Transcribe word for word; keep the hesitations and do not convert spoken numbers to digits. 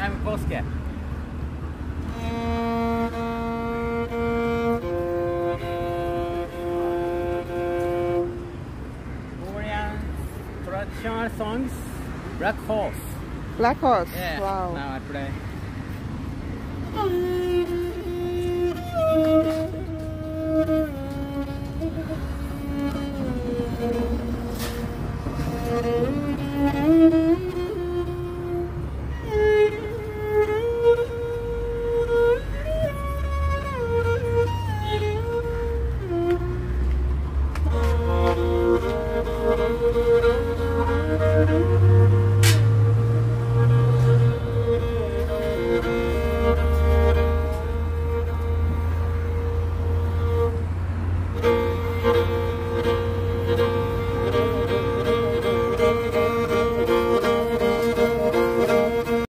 hem påske. Korean traditional songs, Black Horse. Black Horse. Yeah, Wow. now I play.